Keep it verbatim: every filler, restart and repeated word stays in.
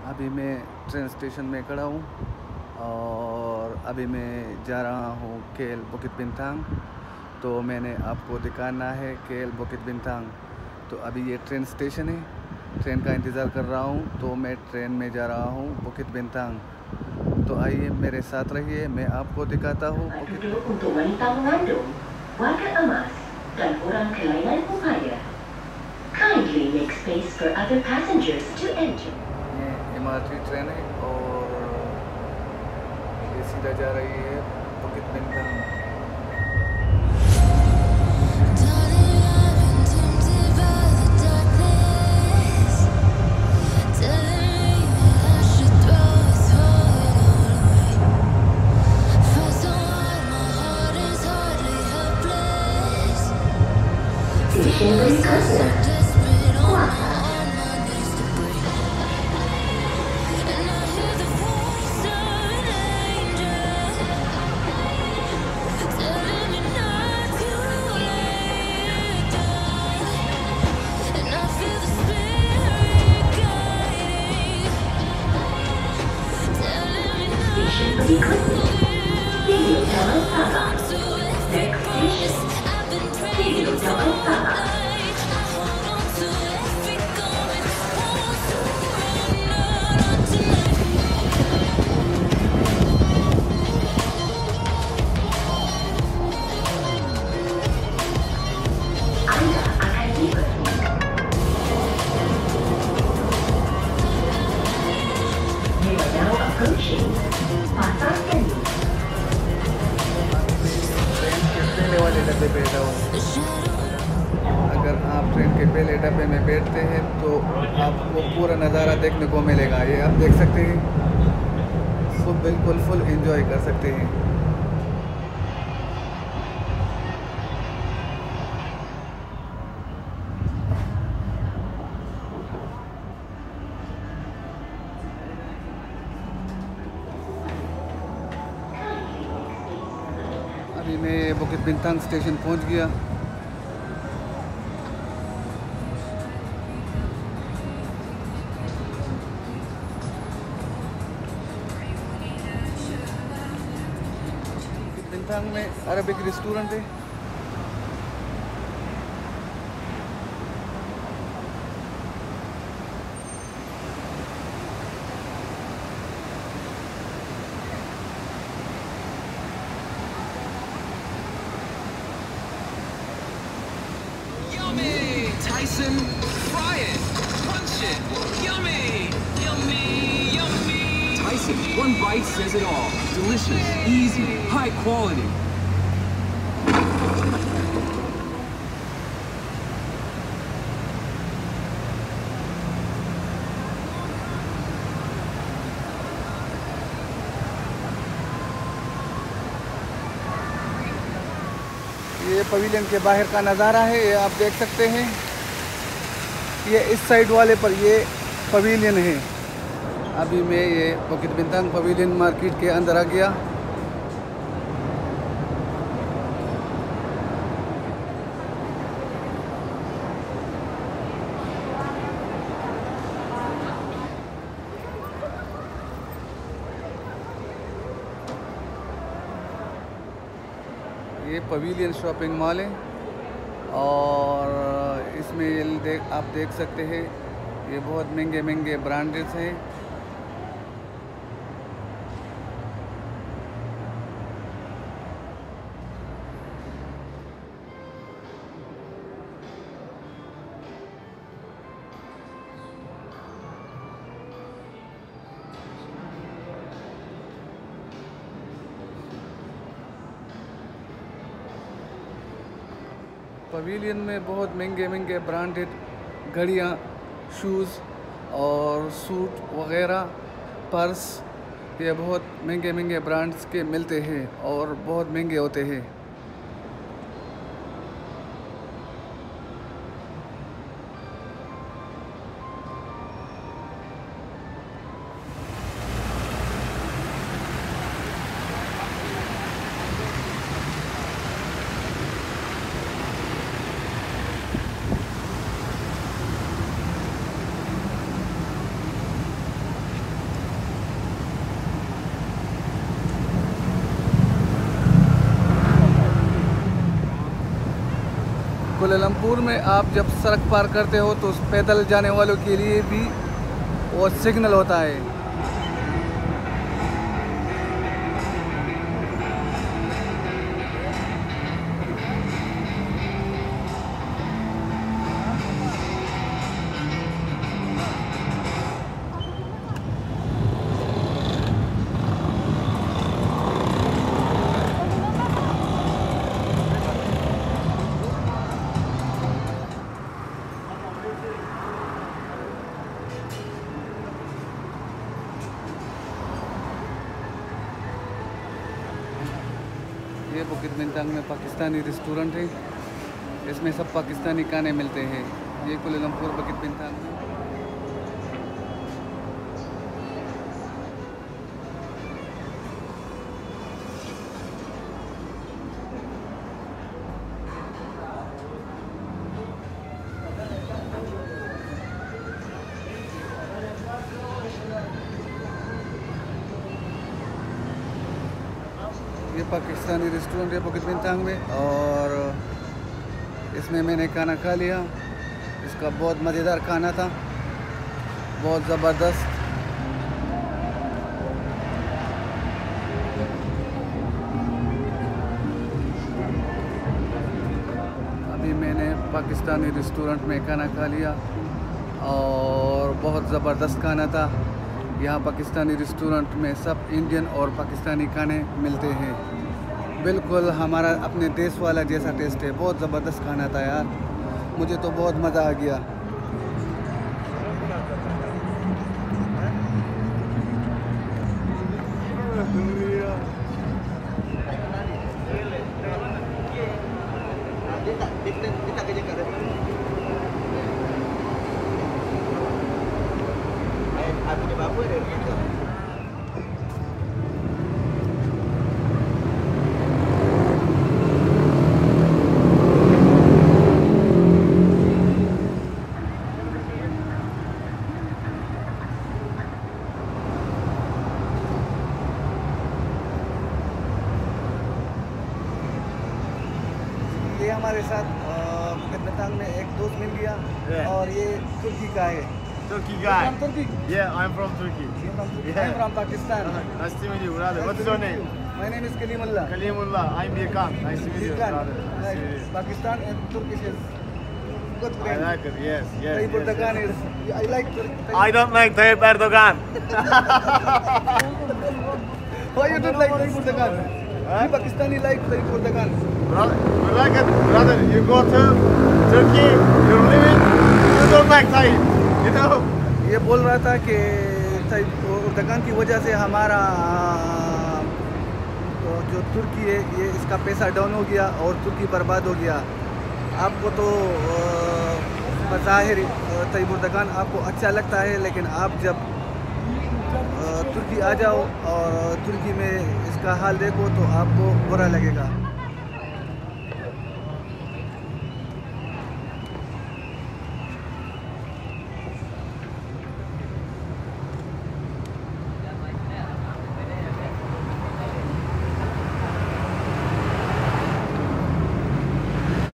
अभी मैं train station में खड़ा हूँ और अभी मैं जा रहा हूँ के एल बुकित बिंतांग। तो मैंने आपको दिखाना है के एल बुकित बिंतांग। तो अभी ये ट्रेन स्टेशन है, ट्रेन का इंतज़ार कर रहा हूँ। तो मैं ट्रेन में जा रहा हूँ बुकित बिंतांग। तो आइए मेरे साथ रहिए, मैं आपको दिखाता हूँ बुकित। Duduk untuk wanita mengandung, warga emas, dan orang kelainan upaya. Kindly make space for other passengers to enter. ये इमारती ट्रेन है और ये सीधा जा रही है Bukit Bintang. Station berikutnya, Kuala. Station berikutnya, Video Jalan Sabah. Next station, Video Jalan Sabah. Anda akan diberi. You are now approaching Pasar Seni. Train के पहले वाले डब्बे पे बैठा हूँ। अगर आप ट्रेन के पहले डब्बे में बैठते हैं तो आपको पूरा नज़ारा देखने को मिलेगा। ये आप देख सकते हैं, फुल बिल्कुल फुल एंजॉय कर सकते हैं। अभी मैं बुकित बिंतांग स्टेशन पहुंच गया। बुकित बिंतांग में अरबिक रेस्टोरेंट है। Yummy! Tyson, fry it, punch it, yummy, yummy, yummy. Tyson, one bite says it all. Delicious, easy, high quality. ये पवेलियन के बाहर का नज़ारा है, ये आप देख सकते हैं। ये इस साइड वाले पर ये पवेलियन है। अभी मैं ये बुकित बिंतांग पवेलियन मार्केट के अंदर आ गया। ये पवेलियन शॉपिंग मॉल है और इसमें ये देख आप देख सकते हैं, ये बहुत महंगे महंगे ब्रांड्स हैं। पवेलियन में बहुत महंगे महंगे ब्रांडेड घड़ियाँ, शूज़ और सूट वगैरह, पर्स, ये बहुत महंगे महंगे ब्रांड्स के मिलते हैं और बहुत महंगे होते हैं। कोलालमपुर में आप जब सड़क पार करते हो तो पैदल जाने वालों के लिए भी वो सिग्नल होता है। ये बुकित बिंतांग में पाकिस्तानी रेस्टोरेंट है, इसमें सब पाकिस्तानी खाने मिलते हैं। ये कोलालमपुर बुकित बिंतांग में। ये पाकिस्तानी रेस्टोरेंट है बुकित बिंतांग में और इसमें मैंने खाना खा लिया। इसका बहुत मज़ेदार खाना था, बहुत ज़बरदस्त। अभी मैंने पाकिस्तानी रेस्टोरेंट में खाना खा लिया और बहुत ज़बरदस्त खाना था। यहाँ पाकिस्तानी रेस्टोरेंट में सब इंडियन और पाकिस्तानी खाने मिलते हैं, बिल्कुल हमारा अपने देश वाला जैसा टेस्ट है। बहुत ज़बरदस्त खाना था यार, मुझे तो बहुत मज़ा आ गया। ये हमारे साथ बुकित बिंतांग में एक दोस्त मिल गया Yeah. और ये तुर्की का है। Turkey You're guy. from Turkey? Yeah, I'm from Turkey. You're from Turkey? Yeah. I'm from Pakistan. Nice to meet you, brother. What's your name? My name is Kalimullah. Kalimullah. I'm Birkan. Nice to meet you, Birkan. brother. Nice to Like, meet you. Pakistan and Turkish is good I friend. like it. Yes, yes. Tayyip yes, Erdogan yes. is. I like. Tayyip- I don't like Tayyip Erdogan. Why you don't like Tayyip Erdogan? Huh? You Pakistani like Tayyip Erdogan. Brother, you like it, brother. You go to Turkey. You're living. You don't like Tayyip. You know. ये बोल रहा था कि type Erdogan की वजह से हमारा जो तुर्की है ये इसका पैसा डाउन हो गया और तुर्की बर्बाद हो गया। आपको तो बज़ाहिर ताइप एर्दोगान आपको अच्छा लगता है, लेकिन आप जब तुर्की आ जाओ और तुर्की में इसका हाल देखो तो आपको बुरा लगेगा।